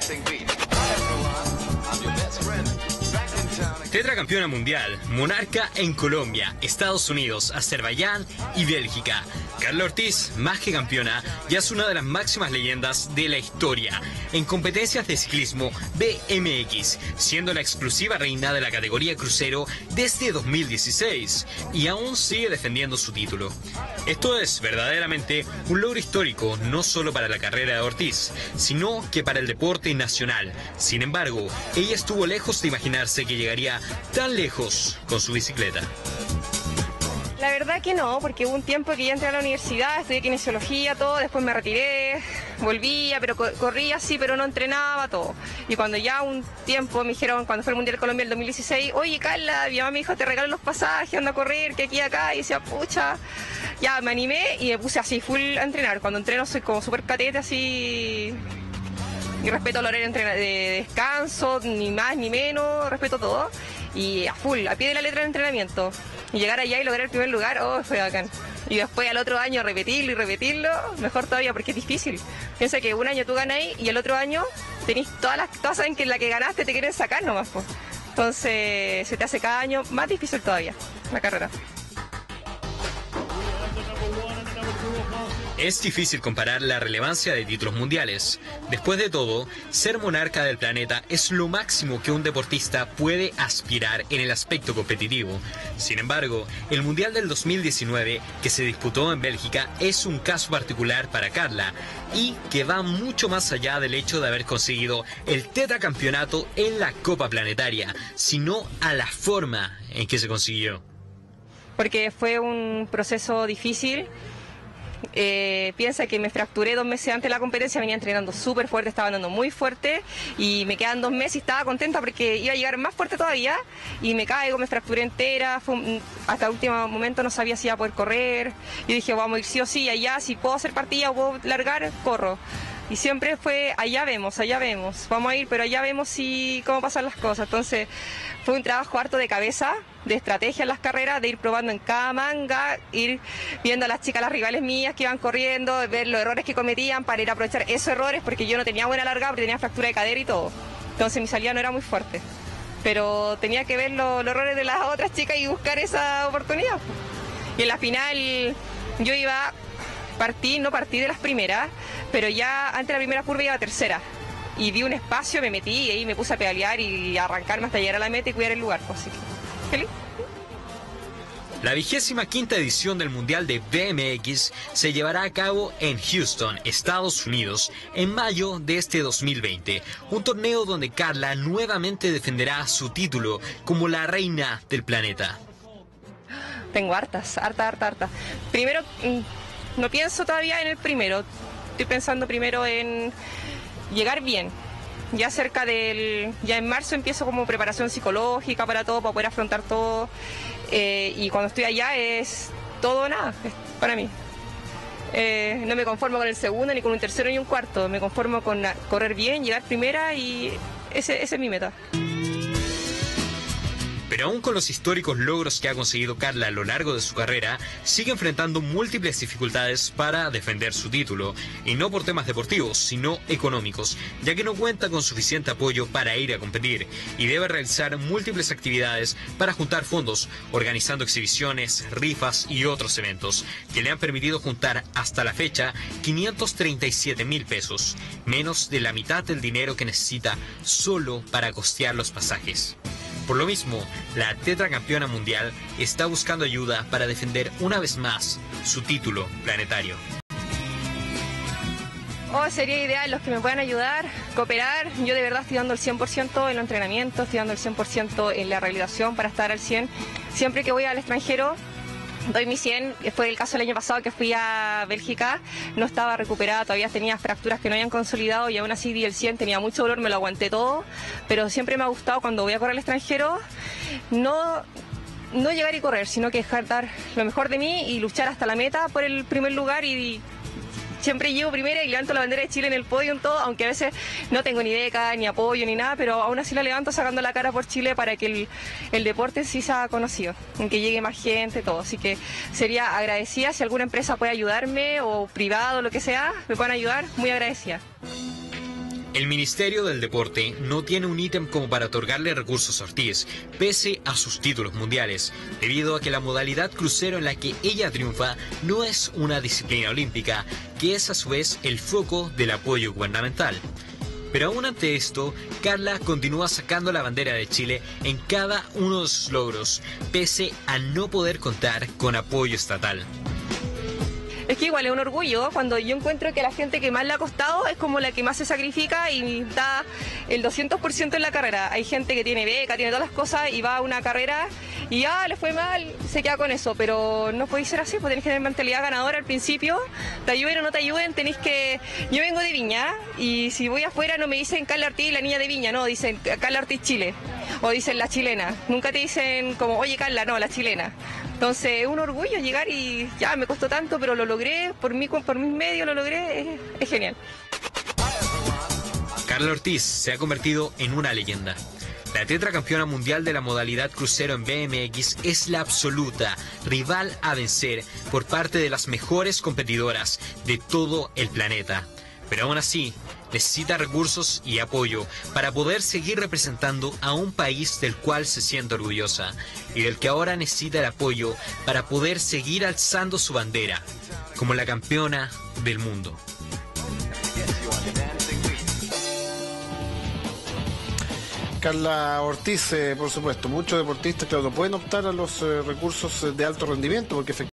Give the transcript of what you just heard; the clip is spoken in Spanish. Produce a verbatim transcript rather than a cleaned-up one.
Tetracampeona mundial, monarca en Colombia, Estados Unidos, Azerbaiyán y Bélgica. Carla Ortiz, más que campeona, ya es una de las máximas leyendas de la historia en competencias de ciclismo B M X, siendo la exclusiva reina de la categoría crucero desde dos mil dieciséis y aún sigue defendiendo su título. Esto es verdaderamente un logro histórico no solo para la carrera de Ortiz, sino que para el deporte nacional. Sin embargo, ella estuvo lejos de imaginarse que llegaría tan lejos con su bicicleta. La verdad que no, porque hubo un tiempo que ya entré a la universidad, estudié kinesiología, todo, después me retiré, volvía, pero co corría sí, pero no entrenaba, todo. Y cuando ya un tiempo me dijeron, cuando fue el Mundial de Colombia el dos mil dieciséis, oye Carla, mi mamá me dijo, te regalo los pasajes, anda a correr, que aquí y acá, y decía, pucha, ya me animé y me puse así, full a entrenar. Cuando entreno soy como súper catete, así, y respeto el horario de descanso, ni más ni menos, respeto todo. Y a full, a pie de la letra de entrenamiento. Y llegar allá y lograr el primer lugar, oh, fue bacán. Y después al otro año repetirlo y repetirlo, mejor todavía, porque es difícil. Piensa que un año tú ganáis y el otro año tenéis todas las, todas saben que la que ganaste te quieren sacar nomás, pues. Entonces se te hace cada año más difícil todavía la carrera. Es difícil comparar la relevancia de títulos mundiales. Después de todo, ser monarca del planeta es lo máximo que un deportista puede aspirar en el aspecto competitivo. Sin embargo, el Mundial del dos mil diecinueve, que se disputó en Bélgica, es un caso particular para Carla y que va mucho más allá del hecho de haber conseguido el tetracampeonato en la Copa Planetaria, sino a la forma en que se consiguió. Porque fue un proceso difícil. Eh, piensa que me fracturé dos meses antes de la competencia, venía entrenando súper fuerte, estaba andando muy fuerte y me quedan dos meses y estaba contenta porque iba a llegar más fuerte todavía y me caigo, me fracturé entera, fue un, hasta el último momento no sabía si iba a poder correr y dije vamos a ir sí o sí, allá si puedo hacer partida o puedo largar, corro. Y siempre fue, allá vemos, allá vemos, vamos a ir, pero allá vemos si cómo pasan las cosas. Entonces fue un trabajo harto de cabeza, de estrategia en las carreras, de ir probando en cada manga, ir viendo a las chicas, las rivales mías que iban corriendo, ver los errores que cometían para ir a aprovechar esos errores, porque yo no tenía buena largada, porque tenía fractura de cadera y todo. Entonces mi salida no era muy fuerte. Pero tenía que ver lo, los errores de las otras chicas y buscar esa oportunidad. Y en la final yo iba... Partí, no partí de las primeras, pero ya antes de la primera curva iba a tercera. Y vi un espacio, me metí y ahí me puse a pedalear y a arrancarme hasta llegar a la meta y cuidar el lugar. Así que, feliz. La vigésima quinta edición del Mundial de B M X se llevará a cabo en Houston, Estados Unidos, en mayo de este dos mil veinte. Un torneo donde Carla nuevamente defenderá su título como la reina del planeta. Tengo hartas, harta, harta, harta. Primero... No pienso todavía en el primero, estoy pensando primero en llegar bien. Ya cerca del... ya en marzo empiezo como preparación psicológica para todo, para poder afrontar todo. Eh, y cuando estoy allá es todo o nada, para mí. Eh, no me conformo con el segundo, ni con un tercero, ni un cuarto. Me conformo con correr bien, llegar primera y ese, ese es mi meta. Pero aún con los históricos logros que ha conseguido Carla a lo largo de su carrera, sigue enfrentando múltiples dificultades para defender su título, y no por temas deportivos, sino económicos, ya que no cuenta con suficiente apoyo para ir a competir, y debe realizar múltiples actividades para juntar fondos, organizando exhibiciones, rifas y otros eventos, que le han permitido juntar hasta la fecha quinientos treinta y siete mil pesos, menos de la mitad del dinero que necesita solo para costear los pasajes. Por lo mismo, la tetracampeona mundial está buscando ayuda para defender una vez más su título planetario. Oh, sería ideal los que me puedan ayudar, cooperar. Yo de verdad estoy dando el cien por ciento en los entrenamientos, estoy dando el cien por ciento en la rehabilitación para estar al cien por ciento. Siempre que voy al extranjero, doy mi cien. Fue el caso el año pasado que fui a Bélgica, no estaba recuperada, todavía tenía fracturas que no habían consolidado y aún así di el cien, tenía mucho dolor, me lo aguanté todo, pero siempre me ha gustado cuando voy a correr al extranjero, no, no llegar y correr, sino que dejar dar lo mejor de mí y luchar hasta la meta por el primer lugar y... Siempre llevo primera y levanto la bandera de Chile en el podio en todo, aunque a veces no tengo ni beca, ni apoyo, ni nada, pero aún así la levanto sacando la cara por Chile para que el, el deporte sí sea conocido, en que llegue más gente, todo. Así que sería agradecida si alguna empresa puede ayudarme, o privado, lo que sea, me puedan ayudar, muy agradecida. El Ministerio del Deporte no tiene un ítem como para otorgarle recursos a Ortiz, pese a sus títulos mundiales, debido a que la modalidad crucero en la que ella triunfa no es una disciplina olímpica, que es a su vez el foco del apoyo gubernamental. Pero aún ante esto, Carla continúa sacando la bandera de Chile en cada uno de sus logros, pese a no poder contar con apoyo estatal. Es que igual es un orgullo cuando yo encuentro que la gente que más le ha costado es como la que más se sacrifica y da el doscientos por ciento en la carrera. Hay gente que tiene beca, tiene todas las cosas y va a una carrera y ah, le fue mal, se queda con eso, pero no podéis ser así, pues tenéis que tener mentalidad ganadora al principio, te ayuden o no te ayuden, tenéis que... Yo vengo de Viña y si voy afuera no me dicen Carla Ortiz, la niña de Viña, no, dicen Carla Ortiz Chile o dicen la chilena, nunca te dicen como, oye Carla, no, la chilena. Entonces es un orgullo llegar y ya me costó tanto, pero lo logré, por mí, por mis medios lo logré, es, es genial. Carla Ortiz se ha convertido en una leyenda. La tetracampeona mundial de la modalidad crucero en B M X es la absoluta rival a vencer por parte de las mejores competidoras de todo el planeta. Pero aún así, necesita recursos y apoyo para poder seguir representando a un país del cual se siente orgullosa y del que ahora necesita el apoyo para poder seguir alzando su bandera como la campeona del mundo. Carla Ortiz, eh, por supuesto, muchos deportistas, claro, no pueden optar a los eh, recursos de alto rendimiento porque efectivamente